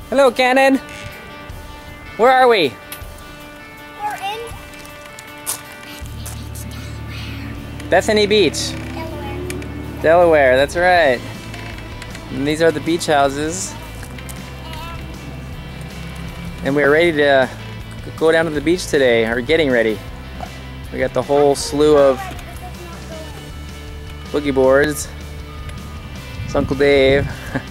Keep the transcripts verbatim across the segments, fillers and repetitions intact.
Hello, Cannon. Where are we? We're in Bethany Beach. Delaware. Delaware, that's right. And these are the beach houses. And we're ready to go down to the beach today, or getting ready. We got the whole slew of boogie boards. It's Uncle Dave,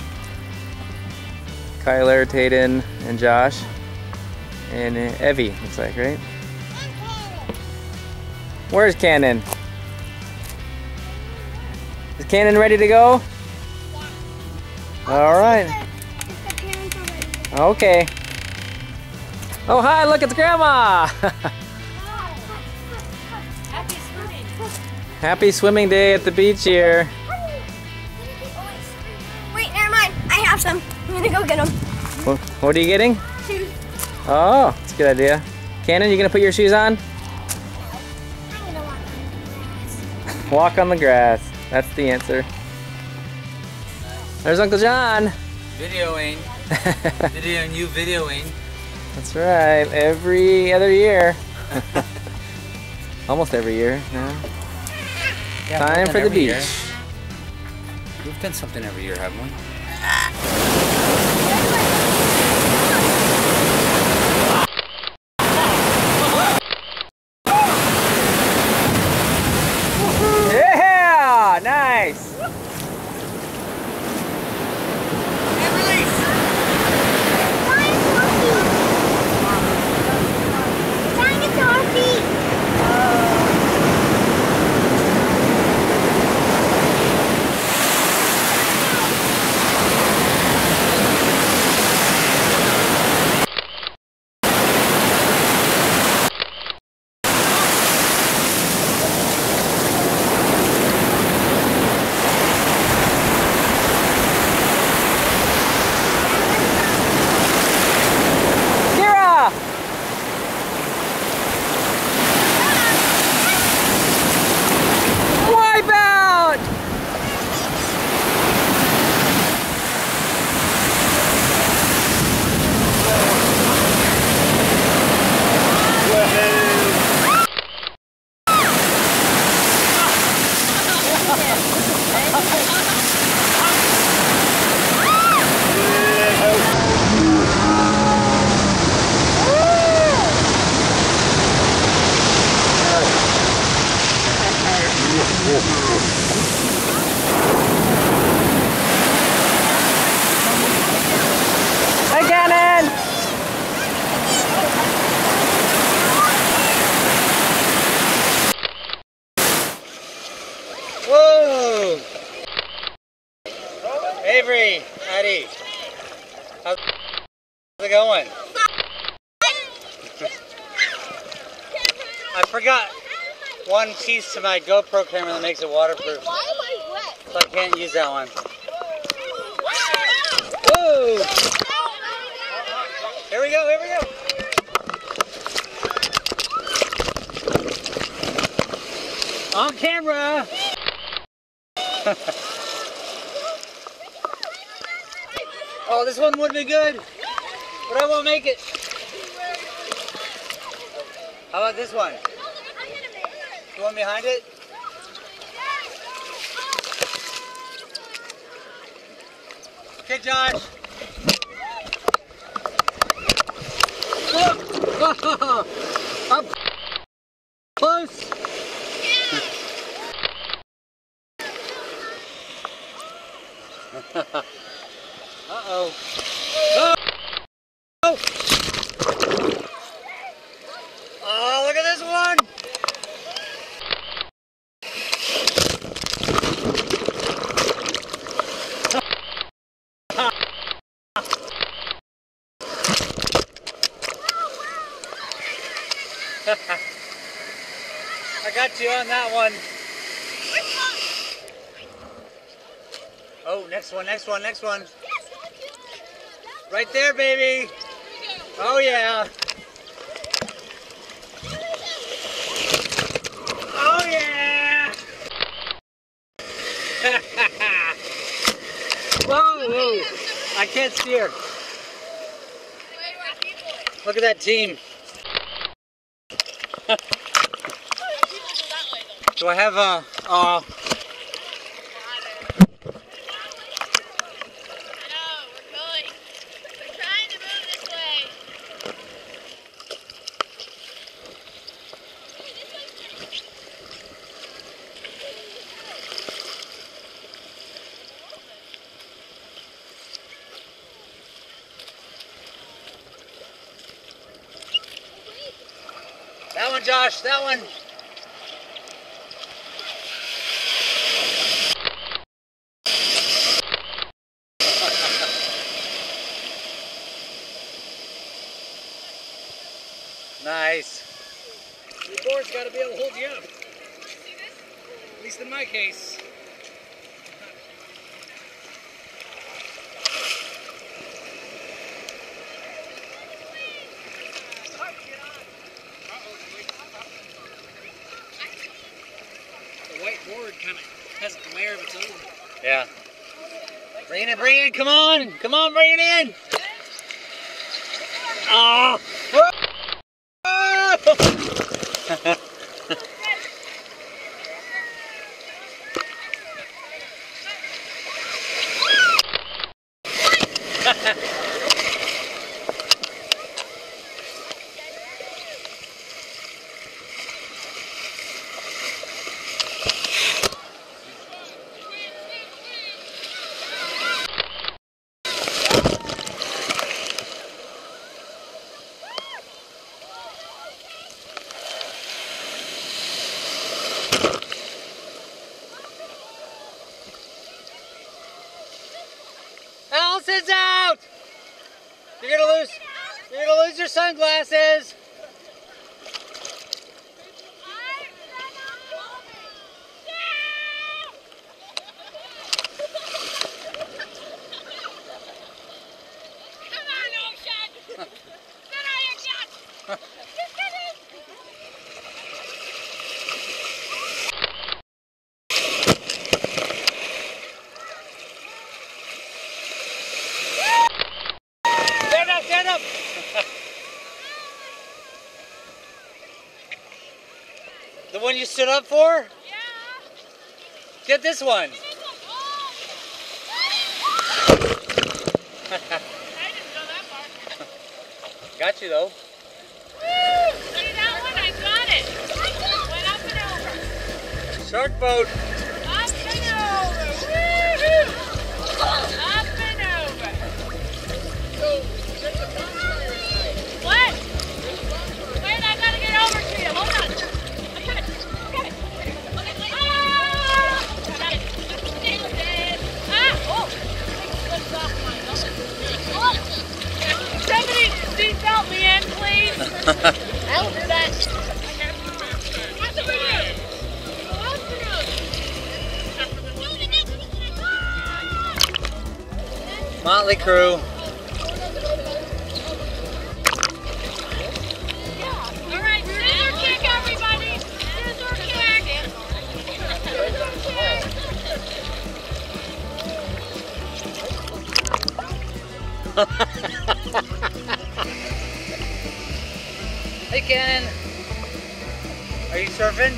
Kyler, Tayden, and Josh, and Evie, looks like, right? Where's Cannon? Is Cannon ready to go? Yeah. All right. Okay. Oh, hi, look, it's Grandma! Happy swimming. Happy swimming day at the beach here. Wait, never mind. I have some. I'm gonna go get them. What, what are you getting? Shoes. Oh, that's a good idea. Cannon, you gonna put your shoes on? I'm gonna walk on the grass. Walk on the grass. That's the answer. There's Uncle John. Videoing. Videoing you videoing. That's right. Every other year. Almost every year now. Yeah, Time for the beach. Year. We've done something every year, haven't we? Yeah! Nice! Hey, Cannon! Whoa! Avery, Eddie, how's it going? I forgot one piece to my GoPro camera that makes it waterproof. Why am I wet? So I can't use that one. Whoa! Here we go, here we go. On camera! Oh, this one would be good, but I won't make it. How about this one? You want behind it? Okay, Josh. Look! Up close. Uh-oh. Oh! Oh! Oh, look at this one! I got you on that one. Oh, next one, next one, next one. Right there, baby. Oh, yeah. Oh, yeah. Whoa, whoa. I can't steer. Look at that team. Do I have a... Uh, that one, Josh, that one. Nice. Your board's got to be able to hold you up. At least in my case. The white board kind of has a glare of its own. Yeah. Bring it, bring it, come on, come on, bring it in. Oh. Allison's out! You're gonna lose, you're gonna lose your sunglasses. Stand up! The one you stood up for? Yeah. Get this one. I didn't go that far. Got you though. Woo! See that one? I got it. Went up and over. Shark boat. Up and over. Woo-hoo! Up and over. What? Wait, I gotta get over to you. Hold on. I'm coming. I'm coming. Ah! Got it. Ah! Oh! Slipped off my nose. Oh! Somebody seatbelt me in, please. I'll do that. What's the video? What's the video? Motley crew. All right, scissor kick, everybody. Scissor kick. Scissor kick. Hey, Cannon. Are you surfing?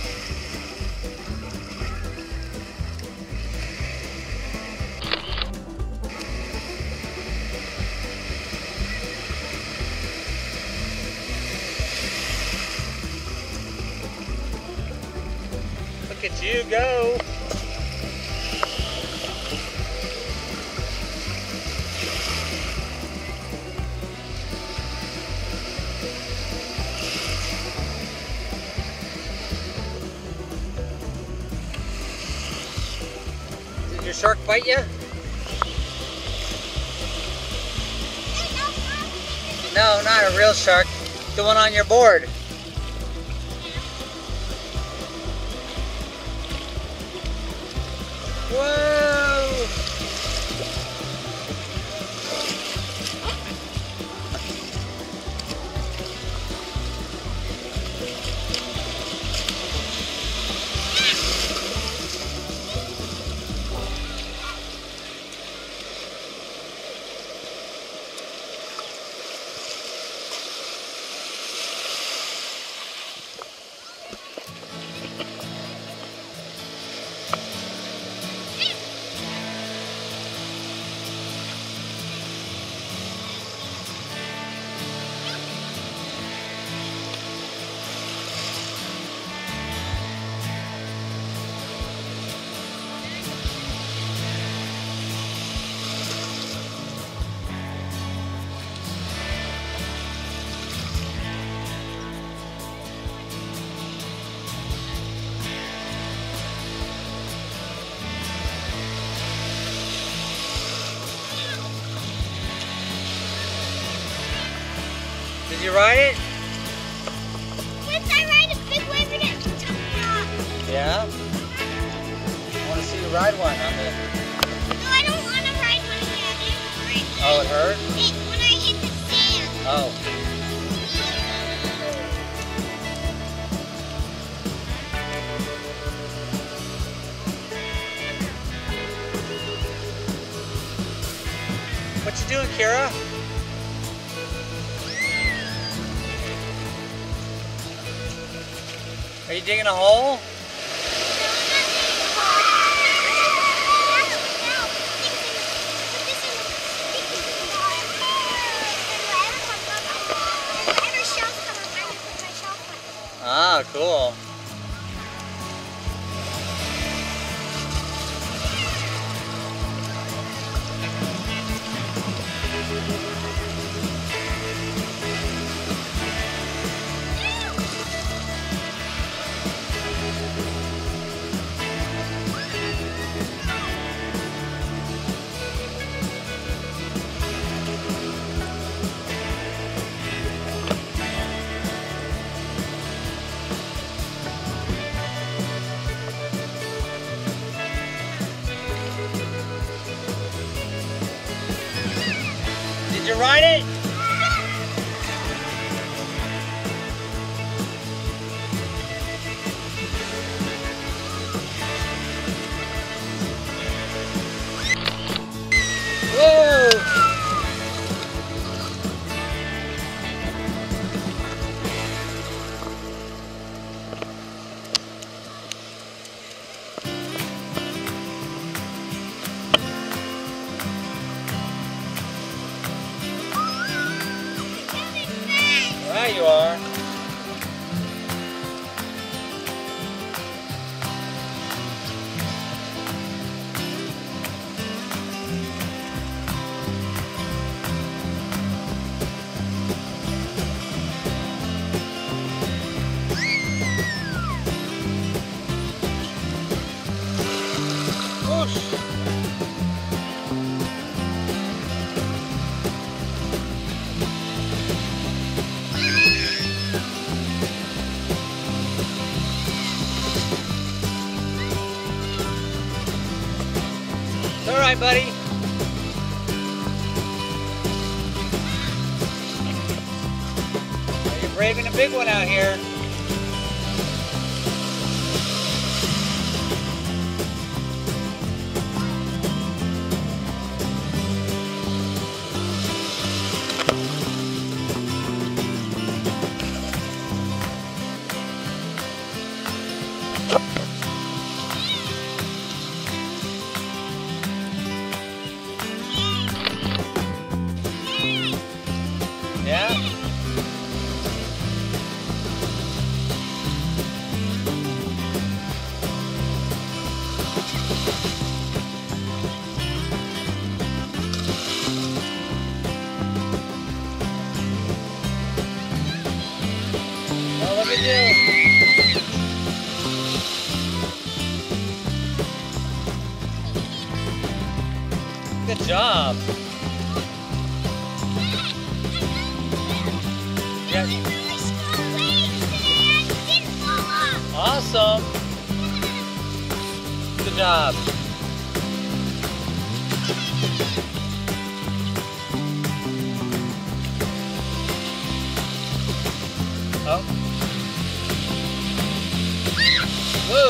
Look at you go. Did your shark bite you? No, not a real shark. The one on your board. Whoa! Did you ride it? Once I ride a big wave and it took me off. Yeah? I want to see you ride one on the... No, I don't want to ride one again. It hurt. Oh, it hurt? It, when I hit the sand. Oh. What you doing, Kira? Are you digging a hole? Ah, cool. Did you ride it? Whoa! There you are. Whoosh. It's all right, buddy. You're braving a big one out here. Yeah? Oh, look at you. Good job. Yes. Awesome. Good job. Oh. Whoa.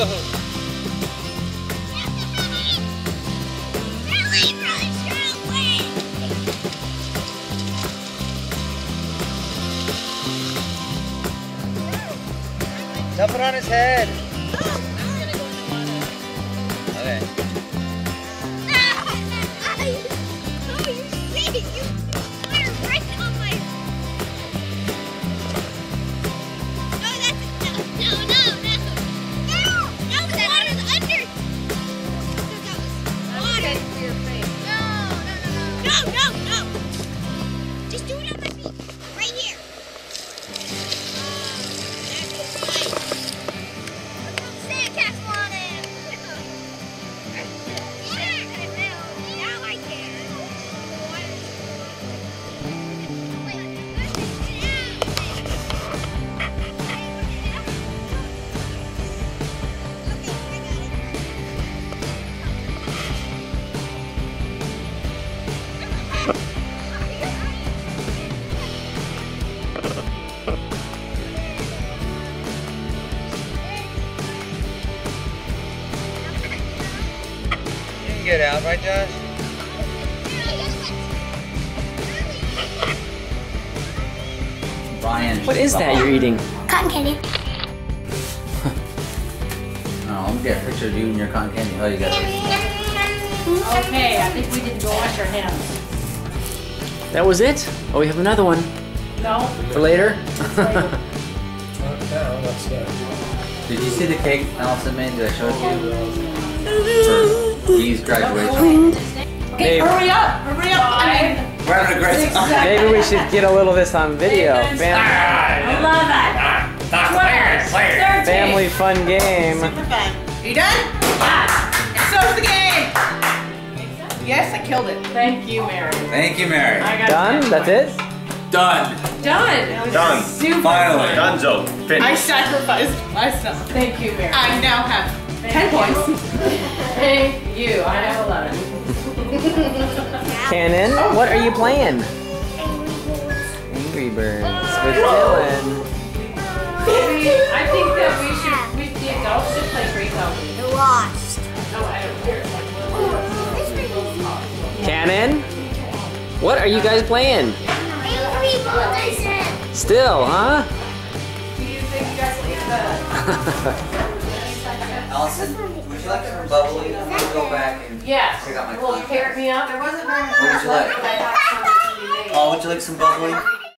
Dump it on his head. Okay. Just do it on my feet, right here. Sandcastle on him. Now I can. get out, right, Josh? Brian. What is that you're eating? Cotton candy. Oh, let me get a picture of you and your cotton candy. Oh, you got it. Okay, I think we didn't go wash our hands. That was it? Oh, we have another one No? for later? Did you see the cake Allison made that I showed you? For Dee's graduation. Okay, Maybe, hurry up, hurry up. I mean, We're having a great time. maybe we should get a little of this on video. Fam eleven, twelve, thirteen. family fun game. Super fun. Are you done? And so's the game. Yes, I killed it. Thank you, Mary. Thank you, Mary. I got Done? ten That's points. it? Done. Done. It was Done. Super Finally. fun. Donezo. I Finished. sacrificed myself. Thank you, Mary. I now have ten points. Thank you. I have eleven. Cannon, what are you playing? Angry Birds with Dylan. Maybe, I think that we should, we, the adults should play Great Mountain. Lost. No, I don't care. Cannon, what are you guys playing? Angry Birds, I said. Still, huh? Do you think you guys will eat that? Allison, would you like some bubbly? I'm gonna go back and Yes. pick up my Will you contacts. pair me up? There wasn't very much What would you like? left, but I have some to be made. Oh, would you like some bubbly?